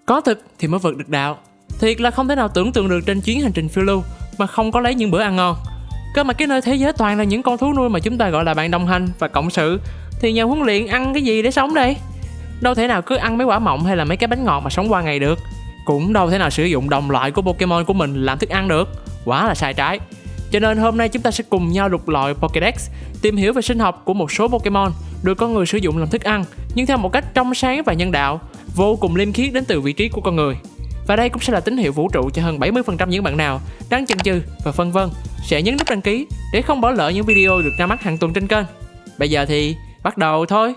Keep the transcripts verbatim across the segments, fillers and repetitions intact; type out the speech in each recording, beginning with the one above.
Có thực thì mới vượt được đạo. Thiệt là không thể nào tưởng tượng được trên chuyến hành trình phiêu lưu mà không có lấy những bữa ăn ngon. Cơ mà cái nơi thế giới toàn là những con thú nuôi mà chúng ta gọi là bạn đồng hành và cộng sự, thì nhà huấn luyện ăn cái gì để sống đây? Đâu thể nào cứ ăn mấy quả mọng hay là mấy cái bánh ngọt mà sống qua ngày được. Cũng đâu thể nào sử dụng đồng loại của Pokemon của mình làm thức ăn được. Quá là sai trái. Cho nên hôm nay chúng ta sẽ cùng nhau lục lọi Pokédex, tìm hiểu về sinh học của một số Pokemon được con người sử dụng làm thức ăn, nhưng theo một cách trong sáng và nhân đạo, vô cùng liêm khiết đến từ vị trí của con người. Và đây cũng sẽ là tín hiệu vũ trụ cho hơn bảy mươi phần trăm những bạn nào đang chần chừ và phân vân sẽ nhấn nút đăng ký để không bỏ lỡ những video được ra mắt hàng tuần trên kênh. Bây giờ thì bắt đầu thôi.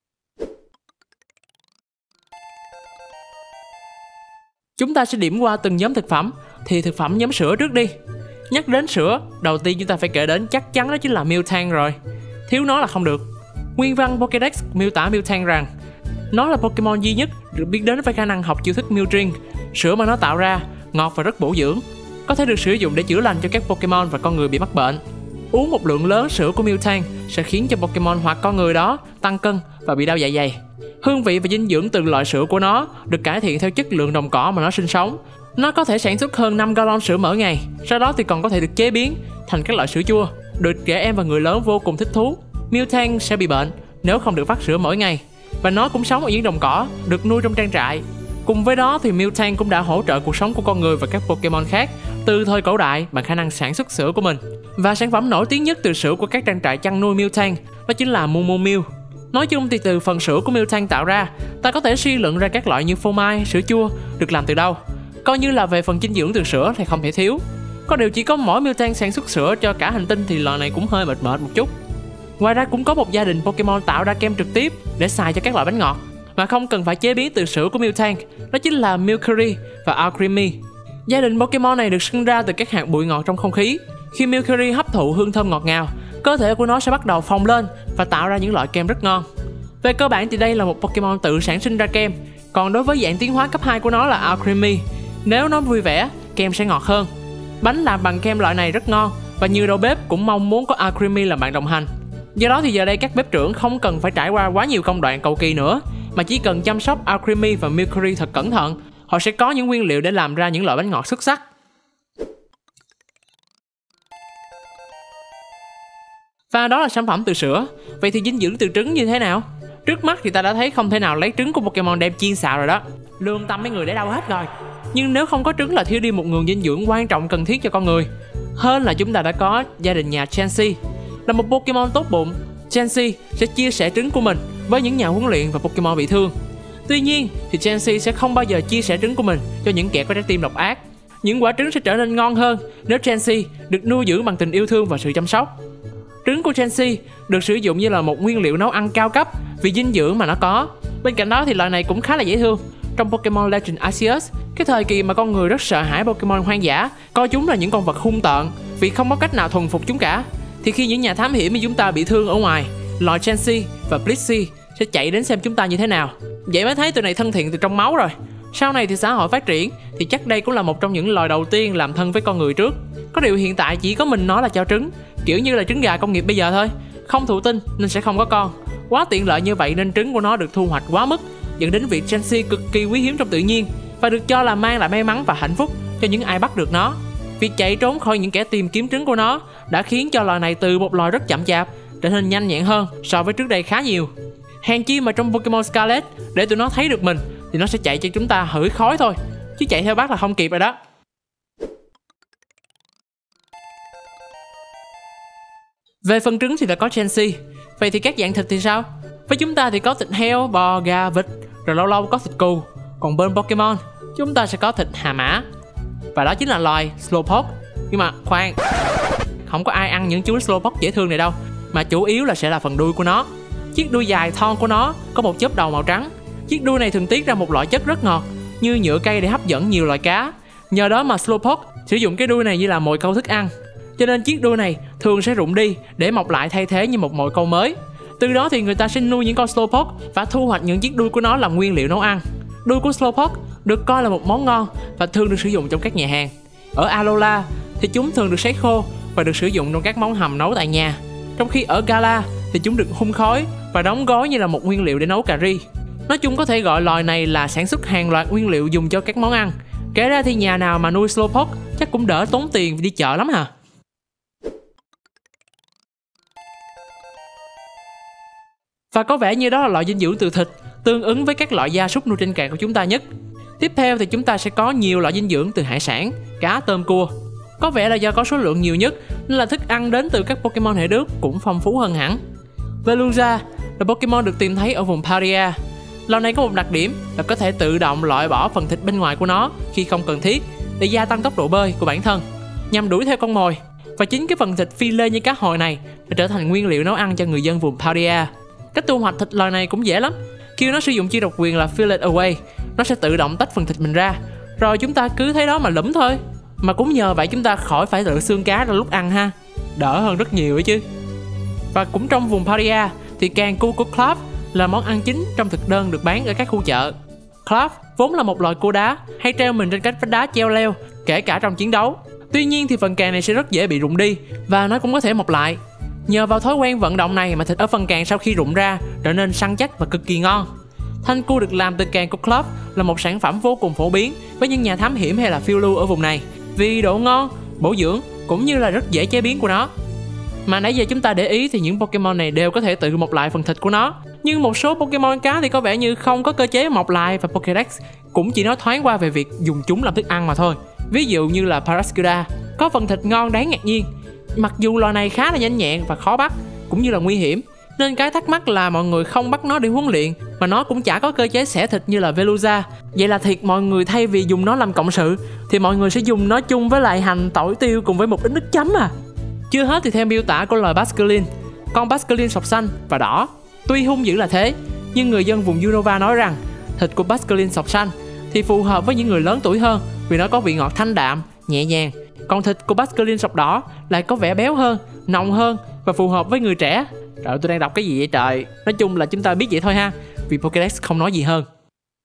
Chúng ta sẽ điểm qua từng nhóm thực phẩm. Thì thực phẩm nhóm sữa trước đi. Nhắc đến sữa, đầu tiên chúng ta phải kể đến chắc chắn đó chính là Miltank rồi. Thiếu nó là không được. Nguyên văn Pokédex miêu tả Miltank rằng nó là Pokemon duy nhất được biết đến với khả năng học chiêu thức Mildring. Sữa mà nó tạo ra ngọt và rất bổ dưỡng, có thể được sử dụng để chữa lành cho các Pokemon và con người bị mắc bệnh. Uống một lượng lớn sữa của Miltank sẽ khiến cho Pokemon hoặc con người đó tăng cân và bị đau dạ dày. Hương vị và dinh dưỡng từ loại sữa của nó được cải thiện theo chất lượng đồng cỏ mà nó sinh sống. Nó có thể sản xuất hơn năm gallon sữa mỗi ngày, sau đó thì còn có thể được chế biến thành các loại sữa chua, được trẻ em và người lớn vô cùng thích thú. Miltank sẽ bị bệnh nếu không được phát sữa mỗi ngày, và nó cũng sống ở những đồng cỏ được nuôi trong trang trại. Cùng với đó thì Miltank cũng đã hỗ trợ cuộc sống của con người và các Pokemon khác từ thời cổ đại bằng khả năng sản xuất sữa của mình. Và sản phẩm nổi tiếng nhất từ sữa của các trang trại chăn nuôi Miltank đó chính là Moo Moo Milk. Nói chung thì từ phần sữa của Miltank tạo ra, ta có thể suy luận ra các loại như phô mai, sữa chua được làm từ đâu. Coi như là về phần dinh dưỡng từ sữa thì không thể thiếu. Có điều chỉ có mỗi Miltank sản xuất sữa cho cả hành tinh thì loại này cũng hơi mệt mệt một chút. Ngoài ra cũng có một gia đình Pokemon tạo ra kem trực tiếp để xài cho các loại bánh ngọt mà không cần phải chế biến từ sữa của Miltank, đó chính là Milcery và Alcremie. Gia đình Pokemon này được sinh ra từ các hạt bụi ngọt trong không khí. Khi Milcery hấp thụ hương thơm ngọt ngào, cơ thể của nó sẽ bắt đầu phồng lên và tạo ra những loại kem rất ngon. Về cơ bản thì đây là một Pokemon tự sản sinh ra kem. Còn đối với dạng tiến hóa cấp hai của nó là Alcremie, nếu nó vui vẻ, kem sẽ ngọt hơn. Bánh làm bằng kem loại này rất ngon và nhiều đầu bếp cũng mong muốn có Alcremie làm bạn đồng hành. Do đó thì giờ đây các bếp trưởng không cần phải trải qua quá nhiều công đoạn cầu kỳ nữa, mà chỉ cần chăm sóc Alcremie và Milcery thật cẩn thận, họ sẽ có những nguyên liệu để làm ra những loại bánh ngọt xuất sắc. Và đó là sản phẩm từ sữa. Vậy thì dinh dưỡng từ trứng như thế nào? Trước mắt thì ta đã thấy không thể nào lấy trứng của Pokemon đem chiên xào rồi đó. Lương tâm mấy người để đâu hết rồi. Nhưng nếu không có trứng là thiếu đi một nguồn dinh dưỡng quan trọng cần thiết cho con người. Hơn là chúng ta đã có gia đình nhà Chansey. Là một Pokemon tốt bụng, Chansey sẽ chia sẻ trứng của mình với những nhà huấn luyện và Pokemon bị thương. Tuy nhiên thì Chansey sẽ không bao giờ chia sẻ trứng của mình cho những kẻ có trái tim độc ác. Những quả trứng sẽ trở nên ngon hơn nếu Chansey được nuôi dưỡng bằng tình yêu thương và sự chăm sóc. Trứng của Chansey được sử dụng như là một nguyên liệu nấu ăn cao cấp vì dinh dưỡng mà nó có. Bên cạnh đó thì loại này cũng khá là dễ thương. Trong Pokemon Legend Arceus, cái thời kỳ mà con người rất sợ hãi Pokemon hoang dã, coi chúng là những con vật hung tợn vì không có cách nào thuần phục chúng cả, thì khi những nhà thám hiểm như chúng ta bị thương ở ngoài, loài Chansey và Blissey sẽ chạy đến xem chúng ta như thế nào. Vậy mới thấy tụi này thân thiện từ trong máu rồi. Sau này thì xã hội phát triển thì chắc đây cũng là một trong những loài đầu tiên làm thân với con người trước. Có điều hiện tại chỉ có mình nó là cho trứng, kiểu như là trứng gà công nghiệp bây giờ thôi. Không thụ tinh nên sẽ không có con. Quá tiện lợi như vậy nên trứng của nó được thu hoạch quá mức, dẫn đến việc Chansey cực kỳ quý hiếm trong tự nhiên và được cho là mang lại may mắn và hạnh phúc cho những ai bắt được nó. Việc chạy trốn khỏi những kẻ tìm kiếm trứng của nó đã khiến cho loài này từ một loài rất chậm chạp trở nên nhanh nhẹn hơn so với trước đây khá nhiều. Hèn chi mà trong Pokemon Scarlet, để tụi nó thấy được mình thì nó sẽ chạy cho chúng ta hửi khói thôi, chứ chạy theo bác là không kịp rồi đó. Về phần trứng thì là có Chansey. Vậy thì các dạng thịt thì sao? Với chúng ta thì có thịt heo, bò, gà, vịt, rồi lâu lâu có thịt cừu. Còn bên Pokemon, chúng ta sẽ có thịt hà mã, và đó chính là loài Slowpoke. Nhưng mà khoan, không có ai ăn những chú Slowpoke dễ thương này đâu, mà chủ yếu là sẽ là phần đuôi của nó. Chiếc đuôi dài thon của nó có một chớp đầu màu trắng. Chiếc đuôi này thường tiết ra một loại chất rất ngọt như nhựa cây để hấp dẫn nhiều loài cá. Nhờ đó mà Slowpoke sử dụng cái đuôi này như là mồi câu thức ăn, cho nên chiếc đuôi này thường sẽ rụng đi để mọc lại thay thế như một mồi câu mới. Từ đó thì người ta sẽ nuôi những con Slowpoke và thu hoạch những chiếc đuôi của nó làm nguyên liệu nấu ăn. Đuôi của Slowpoke được coi là một món ngon và thường được sử dụng trong các nhà hàng. Ở Alola thì chúng thường được sấy khô và được sử dụng trong các món hầm nấu tại nhà. Trong khi ở Galar thì chúng được hun khói và đóng gói như là một nguyên liệu để nấu cà ri. Nói chung có thể gọi loài này là sản xuất hàng loạt nguyên liệu dùng cho các món ăn. Kể ra thì nhà nào mà nuôi Slowpoke chắc cũng đỡ tốn tiền đi chợ lắm hả. Và có vẻ như đó là loại dinh dưỡng từ thịt, tương ứng với các loại gia súc nuôi trên cạn của chúng ta nhất. Tiếp theo thì chúng ta sẽ có nhiều loại dinh dưỡng từ hải sản, cá, tôm, cua. Có vẻ là do có số lượng nhiều nhất nên là thức ăn đến từ các Pokemon hệ nước cũng phong phú hơn hẳn. Veluza là Pokemon được tìm thấy ở vùng Paldea. Loài này có một đặc điểm là có thể tự động loại bỏ phần thịt bên ngoài của nó khi không cần thiết để gia tăng tốc độ bơi của bản thân nhằm đuổi theo con mồi. Và chính cái phần thịt phi lê như cá hồi này đã trở thành nguyên liệu nấu ăn cho người dân vùng Paldea. Cách thu hoạch thịt loài này cũng dễ lắm. Khi nó sử dụng chiêu độc quyền là Feel It Away, nó sẽ tự động tách phần thịt mình ra, rồi chúng ta cứ thấy đó mà lẫm thôi. Mà cũng nhờ vậy chúng ta khỏi phải lựa xương cá ra lúc ăn ha, đỡ hơn rất nhiều ấy chứ. Và cũng trong vùng Paldea thì càng cua của Clove là món ăn chính trong thực đơn được bán ở các khu chợ. Clove vốn là một loài cua đá hay treo mình trên các vách đá treo leo, kể cả trong chiến đấu. Tuy nhiên thì phần càng này sẽ rất dễ bị rụng đi và nó cũng có thể mọc lại. Nhờ vào thói quen vận động này mà thịt ở phần càng sau khi rụng ra trở nên săn chắc và cực kỳ ngon. Thanh cua được làm từ càng của Clove là một sản phẩm vô cùng phổ biến với những nhà thám hiểm hay là phiêu lưu ở vùng này vì độ ngon, bổ dưỡng cũng như là rất dễ chế biến của nó. Mà nãy giờ chúng ta để ý thì những Pokemon này đều có thể tự mọc lại phần thịt của nó. Nhưng một số Pokemon cá thì có vẻ như không có cơ chế mọc lại và Pokédex cũng chỉ nói thoáng qua về việc dùng chúng làm thức ăn mà thôi. Ví dụ như là Parascuda có phần thịt ngon đáng ngạc nhiên. Mặc dù loài này khá là nhanh nhẹn và khó bắt cũng như là nguy hiểm, nên cái thắc mắc là mọi người không bắt nó để huấn luyện mà nó cũng chả có cơ chế xẻ thịt như là Veluza. Vậy là thiệt mọi người thay vì dùng nó làm cộng sự thì mọi người sẽ dùng nó chung với lại hành, tỏi, tiêu cùng với một ít nước chấm à. Chưa hết thì theo miêu tả của loài Basculin, con Basculin sọc xanh và đỏ tuy hung dữ là thế, nhưng người dân vùng Unova nói rằng thịt của Basculin sọc xanh thì phù hợp với những người lớn tuổi hơn vì nó có vị ngọt thanh đạm, nhẹ nhàng. Còn thịt của Basculin sọc đỏ lại có vẻ béo hơn, nồng hơn và phù hợp với người trẻ. Trời ơi, tôi đang đọc cái gì vậy trời. Nói chung là chúng ta biết vậy thôi ha, vì Pokédex không nói gì hơn.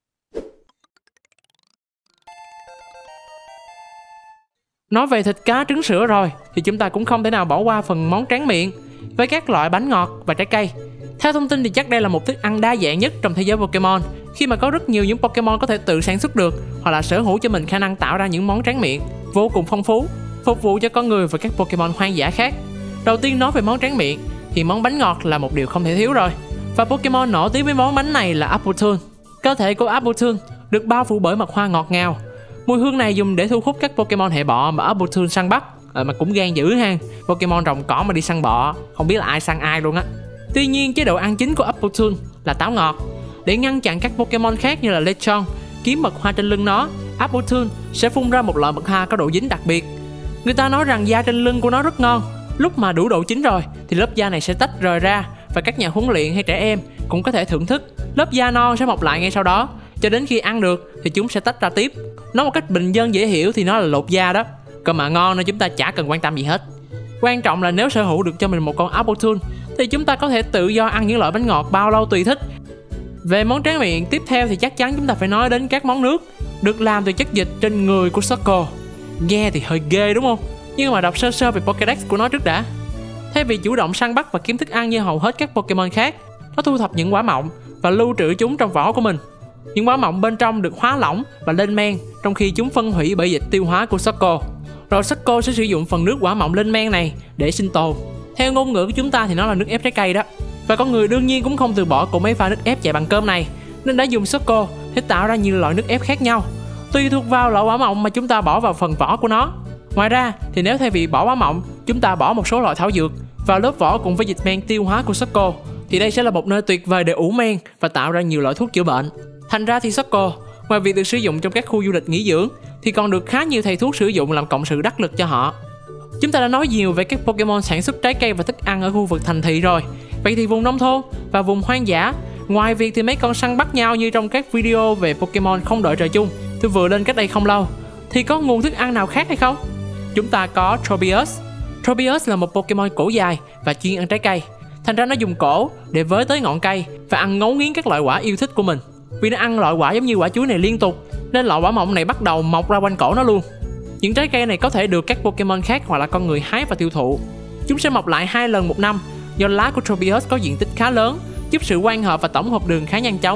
Nói về thịt cá trứng sữa rồi thì chúng ta cũng không thể nào bỏ qua phần món tráng miệng với các loại bánh ngọt và trái cây. Theo thông tin thì chắc đây là một thức ăn đa dạng nhất trong thế giới Pokemon, khi mà có rất nhiều những Pokemon có thể tự sản xuất được hoặc là sở hữu cho mình khả năng tạo ra những món tráng miệng vô cùng phong phú, phục vụ cho con người và các Pokemon hoang dã khác. Đầu tiên nói về món tráng miệng thì món bánh ngọt là một điều không thể thiếu rồi. Và Pokemon nổi tiếng với món bánh này là Appletoon. Cơ thể của Appletoon được bao phủ bởi mật hoa ngọt ngào. Mùi hương này dùng để thu hút các Pokemon hệ bọ mà Appletoon săn bắt. À, mà cũng gan dữ ha, Pokemon trồng cỏ mà đi săn bọ, không biết là ai săn ai luôn á. Tuy nhiên chế độ ăn chính của Appletoon là táo ngọt. Để ngăn chặn các Pokemon khác như là Lechon kiếm mật hoa trên lưng nó, Appletoon sẽ phun ra một loại mật hoa có độ dính đặc biệt. Người ta nói rằng da trên lưng của nó rất ngon. Lúc mà đủ độ chín rồi thì lớp da này sẽ tách rời ra và các nhà huấn luyện hay trẻ em cũng có thể thưởng thức. Lớp da non sẽ mọc lại ngay sau đó, cho đến khi ăn được thì chúng sẽ tách ra tiếp. Nói một cách bình dân dễ hiểu thì nó là lột da đó. Cơ mà ngon nên chúng ta chả cần quan tâm gì hết. Quan trọng là nếu sở hữu được cho mình một con Appletoon thì chúng ta có thể tự do ăn những loại bánh ngọt bao lâu tùy thích. Về món tráng miệng tiếp theo thì chắc chắn chúng ta phải nói đến các món nước được làm từ chất dịch trên người của Circle. Nghe thì hơi ghê đúng không? Nhưng mà đọc sơ sơ về Pokédex của nó trước đã. Thay vì chủ động săn bắt và kiếm thức ăn như hầu hết các Pokemon khác, nó thu thập những quả mọng và lưu trữ chúng trong vỏ của mình. Những quả mọng bên trong được hóa lỏng và lên men, trong khi chúng phân hủy bởi dịch tiêu hóa của Circle. Rồi Circle sẽ sử dụng phần nước quả mọng lên men này để sinh tồn. Theo ngôn ngữ của chúng ta thì nó là nước ép trái cây đó. Và con người đương nhiên cũng không từ bỏ cỗ máy pha nước ép chạy bằng cơm này, nên đã dùng Circle để tạo ra nhiều loại nước ép khác nhau, tùy thuộc vào loại quả mọng mà chúng ta bỏ vào phần vỏ của nó. Ngoài ra thì nếu thay vì bỏ quả mọng, chúng ta bỏ một số loại thảo dược vào lớp vỏ cùng với dịch men tiêu hóa của Circle, thì đây sẽ là một nơi tuyệt vời để ủ men và tạo ra nhiều loại thuốc chữa bệnh. Thành ra thì Circle, ngoài việc được sử dụng trong các khu du lịch nghỉ dưỡng, thì còn được khá nhiều thầy thuốc sử dụng làm cộng sự đắc lực cho họ. Chúng ta đã nói nhiều về các Pokemon sản xuất trái cây và thức ăn ở khu vực thành thị rồi. Vậy thì vùng nông thôn và vùng hoang dã, ngoài việc thì mấy con săn bắt nhau như trong các video về Pokemon không đợi trời chung tôi vừa lên cách đây không lâu, thì có nguồn thức ăn nào khác hay không? Chúng ta có Tropius. Tropius là một Pokemon cổ dài và chuyên ăn trái cây. Thành ra nó dùng cổ để với tới ngọn cây và ăn ngấu nghiến các loại quả yêu thích của mình. Vì nó ăn loại quả giống như quả chuối này liên tục, nên loại quả mọng này bắt đầu mọc ra quanh cổ nó luôn. Những trái cây này có thể được các Pokemon khác hoặc là con người hái và tiêu thụ. Chúng sẽ mọc lại hai lần một năm do lá của Tropius có diện tích khá lớn, giúp sự quang hợp và tổng hợp đường khá nhanh chóng.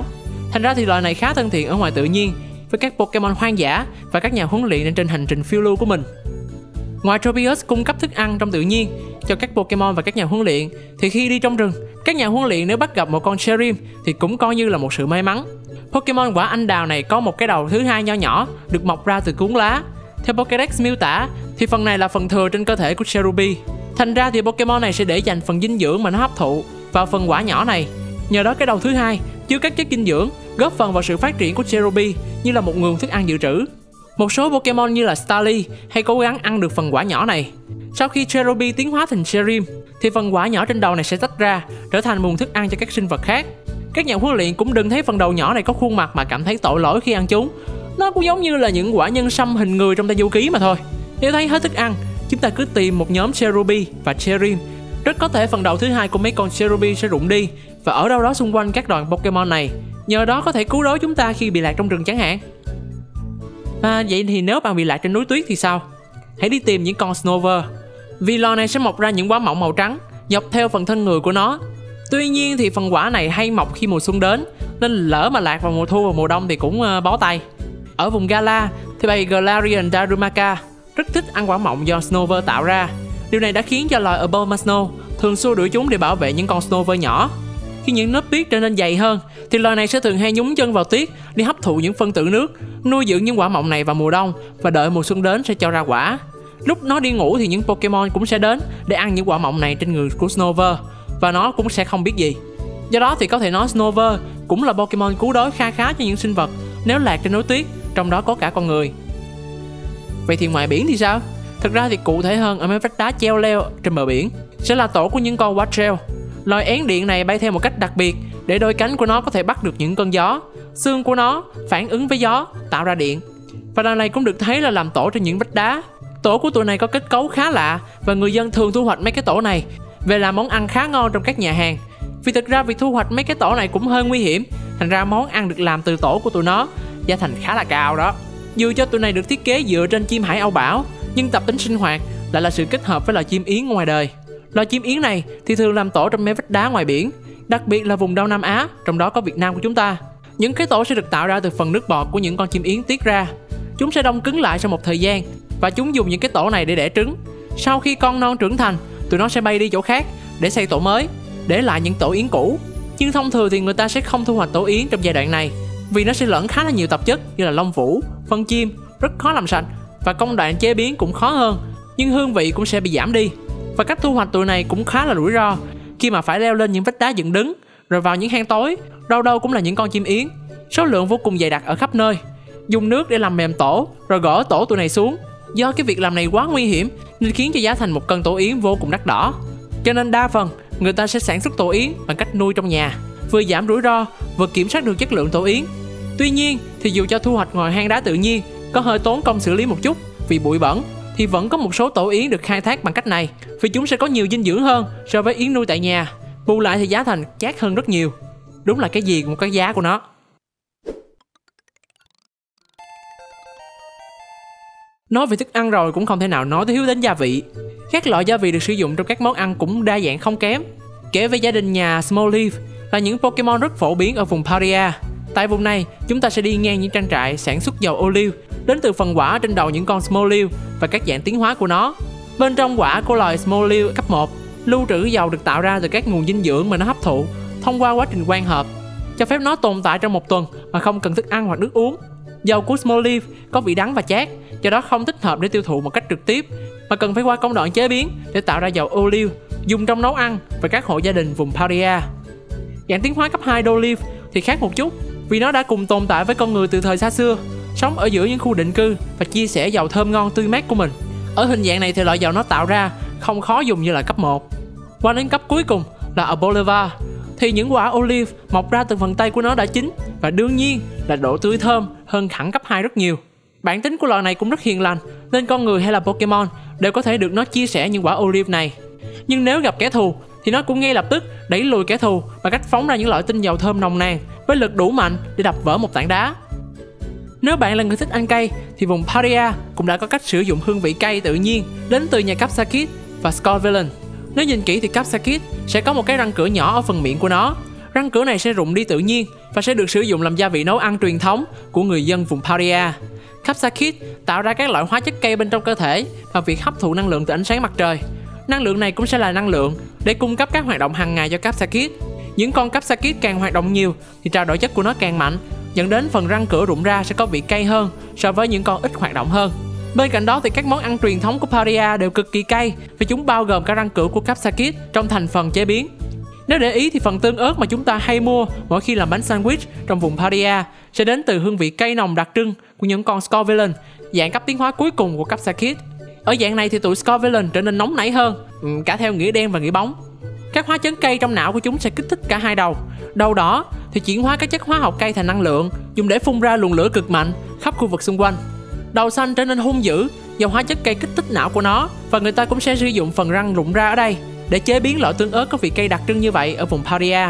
Thành ra thì loài này khá thân thiện ở ngoài tự nhiên với các Pokemon hoang dã và các nhà huấn luyện trên hành trình phiêu lưu của mình. Ngoài Tropius cung cấp thức ăn trong tự nhiên cho các Pokemon và các nhà huấn luyện, thì khi đi trong rừng, các nhà huấn luyện nếu bắt gặp một con Cherim thì cũng coi như là một sự may mắn. Pokemon quả anh đào này có một cái đầu thứ hai nho nhỏ được mọc ra từ cuốn lá. Theo Pokédex miêu tả thì phần này là phần thừa trên cơ thể của Cherubi. Thành ra thì Pokemon này sẽ để dành phần dinh dưỡng mà nó hấp thụ vào phần quả nhỏ này. Nhờ đó cái đầu thứ hai chứa các chất dinh dưỡng góp phần vào sự phát triển của Cherubi như là một nguồn thức ăn dự trữ. Một số Pokemon như là Starly hay cố gắng ăn được phần quả nhỏ này. Sau khi Cherubi tiến hóa thành Cherim thì phần quả nhỏ trên đầu này sẽ tách ra trở thành nguồn thức ăn cho các sinh vật khác. Các nhà huấn luyện cũng đừng thấy phần đầu nhỏ này có khuôn mặt mà cảm thấy tội lỗi khi ăn chúng. Nó cũng giống như là những quả nhân sâm hình người trong Tây Du Ký mà thôi. Nếu thấy hết thức ăn, chúng ta cứ tìm một nhóm Cherubi và Cherim. Rất có thể phần đầu thứ hai của mấy con Cherubi sẽ rụng đi và ở đâu đó xung quanh các đoàn Pokemon này. Nhờ đó có thể cứu rỗi chúng ta khi bị lạc trong rừng chẳng hạn. À, vậy thì nếu bạn bị lạc trên núi tuyết thì sao? Hãy đi tìm những con Snover. Vì loài này sẽ mọc ra những quả mọng màu trắng dọc theo phần thân người của nó. Tuy nhiên thì phần quả này hay mọc khi mùa xuân đến, nên lỡ mà lạc vào mùa thu và mùa đông thì cũng uh, bó tay. Ở vùng Galar thì bầy Galarian Darumaka rất thích ăn quả mọng do Snover tạo ra. Điều này đã khiến cho loài Abomasnow thường xua đuổi chúng để bảo vệ những con Snover nhỏ. Khi những lớp tuyết trở nên dày hơn thì loài này sẽ thường hay nhúng chân vào tuyết để hấp thụ những phân tử nước, nuôi dưỡng những quả mọng này vào mùa đông và đợi mùa xuân đến sẽ cho ra quả. Lúc nó đi ngủ thì những Pokemon cũng sẽ đến để ăn những quả mọng này trên người của Snover và nó cũng sẽ không biết gì. Do đó thì có thể nói Snover cũng là Pokemon cứu đói kha khá cho những sinh vật nếu lạc trên núi tuyết, trong đó có cả con người. Vậy thì ngoài biển thì sao? Thực ra thì cụ thể hơn ở mấy vách đá treo leo trên bờ biển sẽ là tổ của những con Wattrel. Loài én điện này bay theo một cách đặc biệt để đôi cánh của nó có thể bắt được những cơn gió. Xương của nó phản ứng với gió tạo ra điện. Và loài này cũng được thấy là làm tổ trên những vách đá. Tổ của tụi này có kết cấu khá lạ và người dân thường thu hoạch mấy cái tổ này về làm món ăn khá ngon trong các nhà hàng. Vì thực ra việc thu hoạch mấy cái tổ này cũng hơi nguy hiểm, thành ra món ăn được làm từ tổ của tụi nó giá thành khá là cao đó. Dù cho tụi này được thiết kế dựa trên chim hải âu bảo, nhưng tập tính sinh hoạt lại là sự kết hợp với loài chim yến ngoài đời. Loài chim yến này thì thường làm tổ trong mấy vách đá ngoài biển, đặc biệt là vùng Đông Nam Á, trong đó có Việt Nam của chúng ta. Những cái tổ sẽ được tạo ra từ phần nước bọt của những con chim yến tiết ra. Chúng sẽ đông cứng lại sau một thời gian và chúng dùng những cái tổ này để đẻ trứng. Sau khi con non trưởng thành, tụi nó sẽ bay đi chỗ khác để xây tổ mới, để lại những tổ yến cũ. Nhưng thông thường thì người ta sẽ không thu hoạch tổ yến trong giai đoạn này, vì nó sẽ lẫn khá là nhiều tạp chất như là lông vũ, phân chim, rất khó làm sạch và công đoạn chế biến cũng khó hơn, nhưng hương vị cũng sẽ bị giảm đi. Và cách thu hoạch tụi này cũng khá là rủi ro khi mà phải leo lên những vách đá dựng đứng rồi vào những hang tối, đâu đâu cũng là những con chim yến, số lượng vô cùng dày đặc ở khắp nơi. Dùng nước để làm mềm tổ rồi gỡ tổ tụi này xuống. Do cái việc làm này quá nguy hiểm nên khiến cho giá thành một cân tổ yến vô cùng đắt đỏ. Cho nên đa phần người ta sẽ sản xuất tổ yến bằng cách nuôi trong nhà, vừa giảm rủi ro vừa kiểm soát được chất lượng tổ yến. Tuy nhiên thì dù cho thu hoạch ngoài hang đá tự nhiên có hơi tốn công xử lý một chút vì bụi bẩn, thì vẫn có một số tổ yến được khai thác bằng cách này, vì chúng sẽ có nhiều dinh dưỡng hơn so với yến nuôi tại nhà. Bù lại thì giá thành chát hơn rất nhiều. Đúng là cái gì cũng có giá của nó. Nói về thức ăn rồi cũng không thể nào nói tới thiếu đến gia vị. Các loại gia vị được sử dụng trong các món ăn cũng đa dạng không kém. Kể về gia đình nhà Smoliv là những Pokemon rất phổ biến ở vùng Paldea. Tại vùng này, chúng ta sẽ đi ngang những trang trại sản xuất dầu ô liu đến từ phần quả trên đầu những con Smoliv và các dạng tiến hóa của nó. Bên trong quả của loài Smoliv cấp một, lưu trữ dầu được tạo ra từ các nguồn dinh dưỡng mà nó hấp thụ thông qua quá trình quang hợp, cho phép nó tồn tại trong một tuần mà không cần thức ăn hoặc nước uống. Dầu của Smoliv có vị đắng và chát, do đó không thích hợp để tiêu thụ một cách trực tiếp, mà cần phải qua công đoạn chế biến để tạo ra dầu ô liu dùng trong nấu ăn và các hộ gia đình vùng Paldea. Dạng tiến hóa cấp hai Dolliv thì khác một chút, vì nó đã cùng tồn tại với con người từ thời xa xưa, sống ở giữa những khu định cư và chia sẻ dầu thơm ngon tươi mát của mình. Ở hình dạng này thì loại dầu nó tạo ra không khó dùng như là cấp một. Qua đến cấp cuối cùng là Aboliva, thì những quả olive mọc ra từ phần tay của nó đã chín và đương nhiên là độ tươi thơm hơn hẳn cấp hai rất nhiều. Bản tính của loài này cũng rất hiền lành, nên con người hay là Pokemon đều có thể được nó chia sẻ những quả olive này. Nhưng nếu gặp kẻ thù thì nó cũng ngay lập tức đẩy lùi kẻ thù bằng cách phóng ra những loại tinh dầu thơm nồng nàn với lực đủ mạnh để đập vỡ một tảng đá. Nếu bạn là người thích ăn cay thì vùng Paldea cũng đã có cách sử dụng hương vị cay tự nhiên đến từ nhà Capsakid và Scovillain. Nếu nhìn kỹ thì Capsakid sẽ có một cái răng cửa nhỏ ở phần miệng của nó. Răng cửa này sẽ rụng đi tự nhiên và sẽ được sử dụng làm gia vị nấu ăn truyền thống của người dân vùng Paria. Capsaicin tạo ra các loại hóa chất cây bên trong cơ thể bằng việc hấp thụ năng lượng từ ánh sáng mặt trời. Năng lượng này cũng sẽ là năng lượng để cung cấp các hoạt động hàng ngày cho capsaicin. Những con capsaicin càng hoạt động nhiều thì trao đổi chất của nó càng mạnh, dẫn đến phần răng cửa rụng ra sẽ có vị cay hơn so với những con ít hoạt động hơn. Bên cạnh đó thì các món ăn truyền thống của Paria đều cực kỳ cay vì chúng bao gồm cả răng cửa của capsaicin trong thành phần chế biến. Nếu để ý thì phần tương ớt mà chúng ta hay mua mỗi khi làm bánh sandwich trong vùng Paria sẽ đến từ hương vị cay nồng đặc trưng của những con scovyland, dạng cấp tiến hóa cuối cùng của capsaicin. Ở dạng này thì tụi scovyland trở nên nóng nảy hơn, cả theo nghĩa đen và nghĩa bóng. Các hóa chất cây trong não của chúng sẽ kích thích cả hai đầu. Đầu đỏ thì chuyển hóa các chất hóa học cây thành năng lượng, dùng để phun ra luồng lửa cực mạnh khắp khu vực xung quanh. Đầu xanh trở nên hung dữ do hóa chất cây kích thích não của nó, và người ta cũng sẽ sử dụng phần răng rụng ra ở đây để chế biến loại tương ớt có vị cay đặc trưng như vậy ở vùng Paria.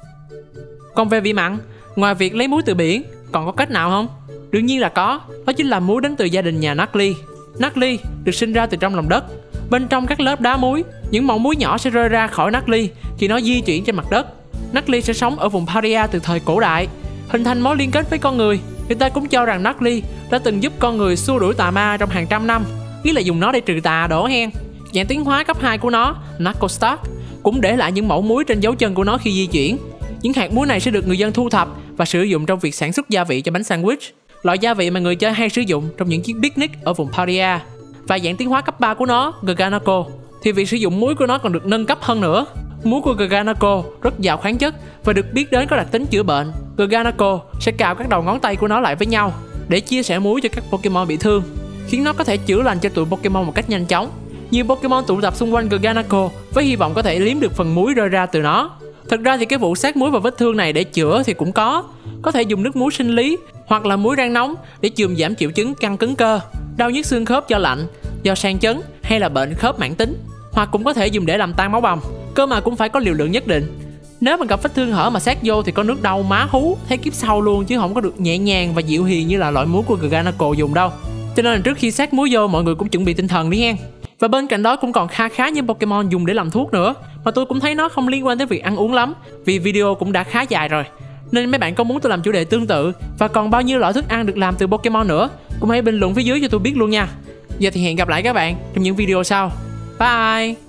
Còn về vị mặn, ngoài việc lấy muối từ biển, còn có cách nào không? Đương nhiên là có, đó chính là muối đến từ gia đình nhà Natli. Natli được sinh ra từ trong lòng đất. Bên trong các lớp đá muối, những mẩu muối nhỏ sẽ rơi ra khỏi Natli khi nó di chuyển trên mặt đất. Natli sẽ sống ở vùng Paria từ thời cổ đại, hình thành mối liên kết với con người. Người ta cũng cho rằng Natli đã từng giúp con người xua đuổi tà ma trong hàng trăm năm, ý là dùng nó để trừ tà đổ hen. Dạng tiến hóa cấp hai của nó, Narcostarch, cũng để lại những mẩu muối trên dấu chân của nó khi di chuyển. Những hạt muối này sẽ được người dân thu thập và sử dụng trong việc sản xuất gia vị cho bánh sandwich, loại gia vị mà người chơi hay sử dụng trong những chiếc picnic ở vùng Paria. Và dạng tiến hóa cấp ba của nó, Garganako, thì việc sử dụng muối của nó còn được nâng cấp hơn nữa. Muối của Garganako rất giàu khoáng chất và được biết đến có đặc tính chữa bệnh. Garganako sẽ cào các đầu ngón tay của nó lại với nhau để chia sẻ muối cho các Pokemon bị thương, khiến nó có thể chữa lành cho tụi Pokemon một cách nhanh chóng. Nhiều Pokemon tụ tập xung quanh Garganako với hy vọng có thể liếm được phần muối rơi ra từ nó. Thực ra thì cái vụ sát muối vào vết thương này để chữa thì cũng có. Có thể dùng nước muối sinh lý hoặc là muối rang nóng để chườm giảm triệu chứng căng cứng cơ, đau nhức xương khớp do lạnh, do sang chấn hay là bệnh khớp mãn tính. Hoặc cũng có thể dùng để làm tan máu bầm, cơ mà cũng phải có liều lượng nhất định. Nếu mà gặp vết thương hở mà sát vô thì có nước đau má hú thấy kiếp sau luôn, chứ không có được nhẹ nhàng và dịu hiền như là loại muối của Garganako dùng đâu. Cho nên là trước khi sát muối vô, mọi người cũng chuẩn bị tinh thần đi hen. Và bên cạnh đó cũng còn kha khá những Pokemon dùng để làm thuốc nữa, mà tôi cũng thấy nó không liên quan tới việc ăn uống lắm, vì video cũng đã khá dài rồi. Nên mấy bạn có muốn tôi làm chủ đề tương tự và còn bao nhiêu loại thức ăn được làm từ Pokemon nữa, cũng hãy bình luận phía dưới cho tôi biết luôn nha. Giờ thì hẹn gặp lại các bạn trong những video sau. Bye.